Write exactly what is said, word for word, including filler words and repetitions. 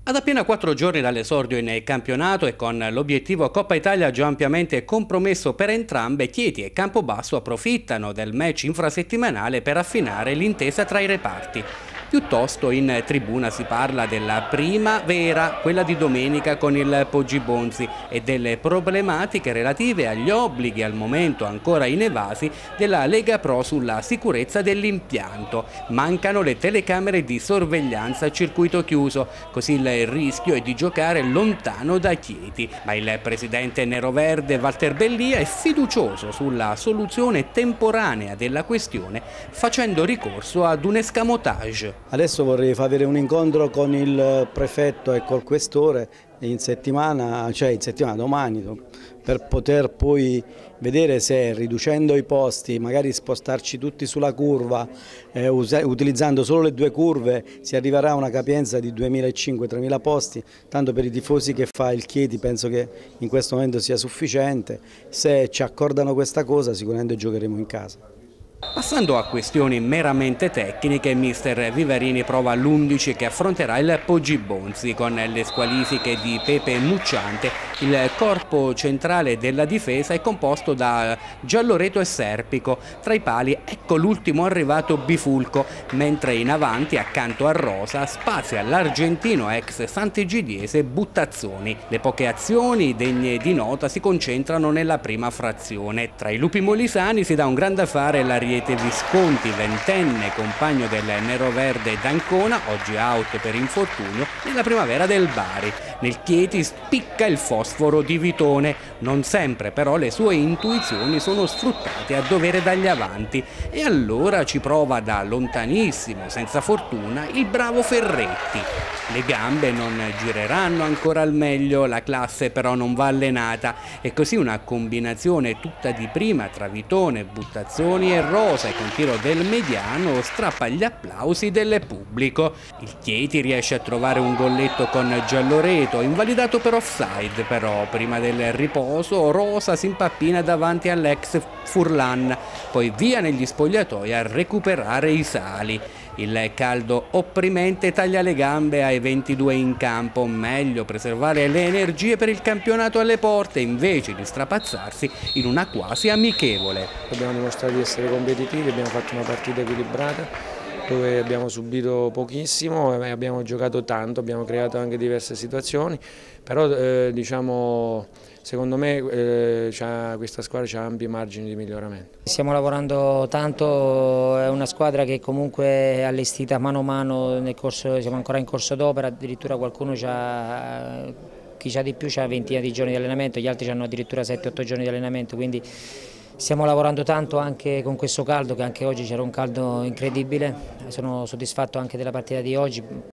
Ad appena quattro giorni dall'esordio in campionato e con l'obiettivo Coppa Italia già ampiamente compromesso per entrambe, Chieti e Campobasso approfittano del match infrasettimanale per affinare l'intesa tra i reparti. Piuttosto in tribuna si parla della prima vera, quella di domenica con il Poggi Bonzi, e delle problematiche relative agli obblighi al momento ancora inevasi della Lega Pro sulla sicurezza dell'impianto. Mancano le telecamere di sorveglianza a circuito chiuso, così il rischio è di giocare lontano da Chieti. Ma il presidente neroverde Walter Bellia è fiducioso sulla soluzione temporanea della questione, facendo ricorso ad un escamotage. Adesso vorrei far avere un incontro con il prefetto e col questore in settimana, cioè in settimana domani, per poter poi vedere se riducendo i posti, magari spostarci tutti sulla curva, eh, utilizzando solo le due curve, si arriverà a una capienza di duemilacinquecento tremila posti, tanto per i tifosi che fa il Chieti penso che in questo momento sia sufficiente. Se ci accordano questa cosa sicuramente giocheremo in casa. Passando a questioni meramente tecniche, mister Vivarini prova l'undici che affronterà il Poggi Bonzi con le squalifiche di Pepe Mucciante. Il corpo centrale della difesa è composto da Gialloreto e Serpico. Tra i pali ecco l'ultimo arrivato Bifulco, mentre in avanti accanto a Rosa spazia l'argentino ex Sant'Egidiese Buttazzoni. Le poche azioni degne di nota si concentrano nella prima frazione. Tra i lupi molisani si dà un gran da fare la Visconti, ventenne, compagno del neroverde d'Ancona, oggi out per infortunio, nella primavera del Bari. Nel Chieti spicca il fosforo di Vitone, non sempre però le sue intuizioni sono sfruttate a dovere dagli avanti, e allora ci prova da lontanissimo, senza fortuna, il bravo Ferretti. Le gambe non gireranno ancora al meglio, la classe però non va allenata, e così una combinazione tutta di prima tra Vitone, Buttazzoni e Rosa e con tiro del mediano strappa gli applausi del pubblico. Il Chieti riesce a trovare un golletto con Gialloreto, invalidato per offside, però prima del riposo Rosa si impappina davanti all'ex Furlan, poi via negli spogliatoi a recuperare i sali. Il caldo opprimente taglia le gambe ai ventidue in campo, meglio preservare le energie per il campionato alle porte invece di strapazzarsi in una quasi amichevole. Dobbiamo dimostrare di essere competitivi, abbiamo fatto una partita equilibrata dove abbiamo subito pochissimo e abbiamo giocato tanto, abbiamo creato anche diverse situazioni, però eh, diciamo, secondo me eh, questa squadra ha ampi margini di miglioramento. Stiamo lavorando tanto, è una squadra che comunque è allestita mano a mano, nel corso, siamo ancora in corso d'opera, addirittura qualcuno c'ha, chi ha di più ha ventina di giorni di allenamento, gli altri hanno addirittura sette otto giorni di allenamento, quindi stiamo lavorando tanto anche con questo caldo, che anche oggi c'era un caldo incredibile. Sono soddisfatto anche della partita di oggi,